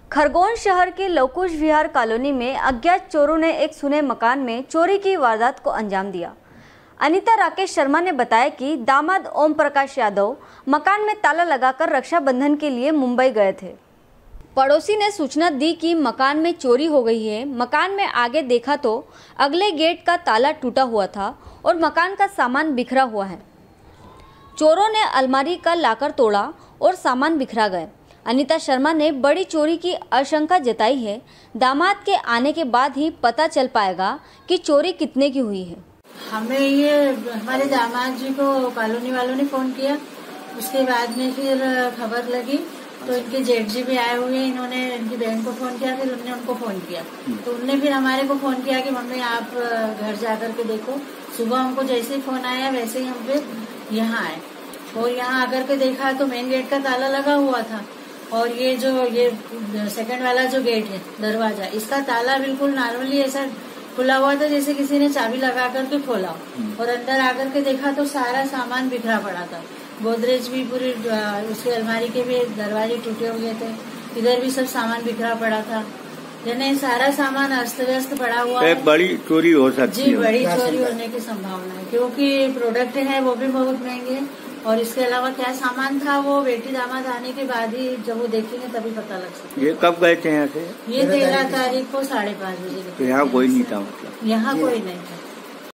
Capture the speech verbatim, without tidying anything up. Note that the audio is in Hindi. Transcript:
खरगोन शहर के लवकुश विहार कॉलोनी में अज्ञात चोरों ने एक सुने मकान में चोरी की वारदात को अंजाम दिया। अनीता राकेश शर्मा ने बताया कि दामाद ओम प्रकाश यादव मकान में ताला लगाकर रक्षाबंधन के लिए मुंबई गए थे। पड़ोसी ने सूचना दी कि मकान में चोरी हो गई है। मकान में आगे देखा तो अगले गेट का ताला टूटा हुआ था और मकान का सामान बिखरा हुआ है। चोरों ने अलमारी का लाकर तोड़ा और सामान बिखरा गए। अनीता शर्मा ने बड़ी चोरी की आशंका जताई है। दामाद के आने के बाद ही पता चल पाएगा कि चोरी कितने की हुई है। हमें ये हमारे दामाद जी को कॉलोनी वालों ने फोन किया, उसके बाद में फिर खबर लगी तो इनके जेठ जी भी आए हुए, इन्होंने इनकी बहन को फोन किया, फिर उन्होंने उनको फोन किया तो उनने फिर हमारे को फोन किया कि मम्मी आप घर जाकर के देखो। सुबह हमको जैसे ही फोन आया वैसे ही हम फिर यहाँ आए और यहाँ आकर के देखा तो मेन गेट का ताला लगा हुआ था और ये जो ये सेकंड वाला जो गेट है दरवाजा, इसका ताला बिल्कुल नॉर्मली ऐसा खुला हुआ था जैसे किसी ने चाबी लगा करके खोला और अंदर आकर के देखा तो सारा सामान बिखरा पड़ा था। गोदरेज भी पूरी, उसके अलमारी के भी दरवाजे टूटे हुए थे, इधर भी सब सामान बिखरा पड़ा था। यानी सारा सामान अस्त व्यस्त पड़ा हुआ है। बड़ी चोरी हो सकती है। जी, बड़ी चोरी होने की संभावना है क्योंकि प्रोडक्ट है वो भी बहुत महंगे और इसके अलावा क्या सामान था वो बेटी दामाद आने के बाद ही जब वो देखेंगे तभी पता लग सकता है। ये कब गए थे यहाँ से? ये तेरह तारीख को साढ़े पाँच बजे। यहाँ कोई नहीं था मतलब? यहाँ कोई नहीं था।